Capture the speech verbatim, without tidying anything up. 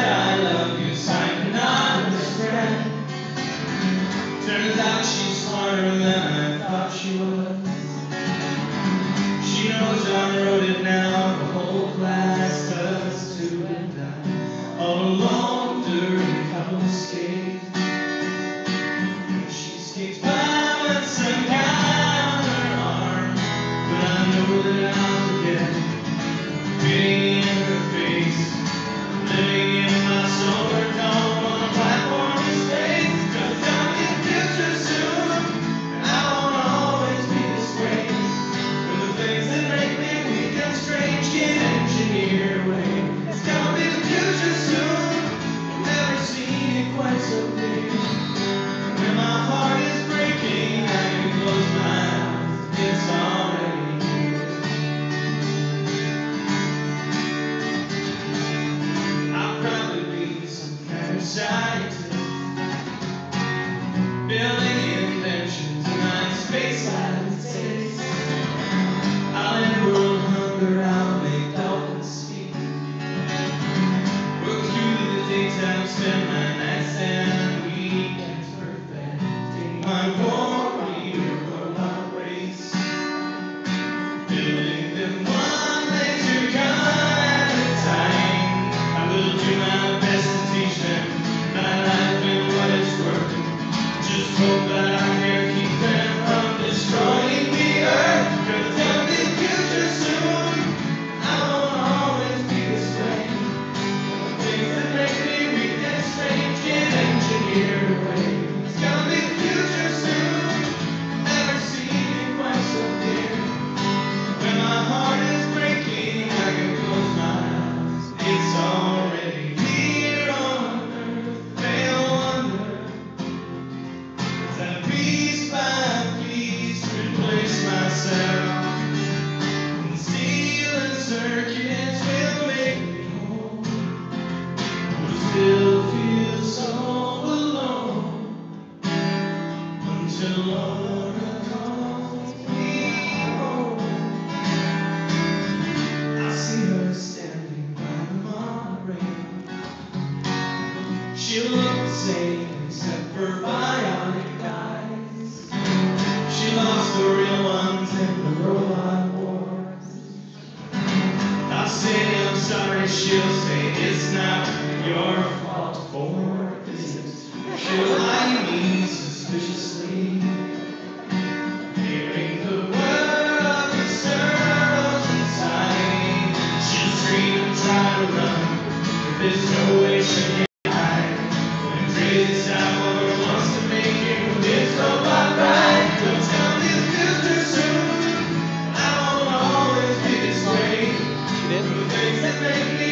said I love you, sign cannot understand. Turns out she's smarter than I thought she was. She knows I wrote it now, the whole class does too, and I'm all alone during couple skates. She skates by with some guy on her arm, but I know that I'll forget being in her face, living in my solar dome on a platform in space. 'Cause it's gonna be the future soon, and I won't always be this way. When the things that make me weak and strange get engineered away. It's gonna be the future soon, I've never seen it quite so big. When my heart is breaking, I can close my eyes, it's already here. I'll probably be some kind of scientist, building inventions in my space sciences. I'll end world hunger, I'll make dolphins speak. Work through the daytime, spend my nights and weekends perfecting my warrior robot race. Building them one laser gun at a time. I will do my best to teach them my life and what it's worth. Just hope that I can keep them from destroying the earth. 'Cause it's gonna be the future soon, I won't always be this way. The things that make me weak and strange get engineered away. It's gonna be the future soon, never seen it quite so clear. When my heart is breaking, I can close my eyes, it's already here on earth. They'll wonder as I piece by piece replace myself, and steel and circuits will make me whole. But still feel so alone until Laura calls me home. I see her standing by the monorail. She looked the same except for bionic eyes. She lost the real ones in the robot wars. I'll say I'm sorry, she'll say it's not your fault for this. She'll eye me suspiciously, hearing the whir of the servos inside. She'll scream and try to run, but there's no way she can hide. When crazy cyborg wants to make him his robot ride. 'Cause it's gonna be the future soon, I won't always be this way. The things that make me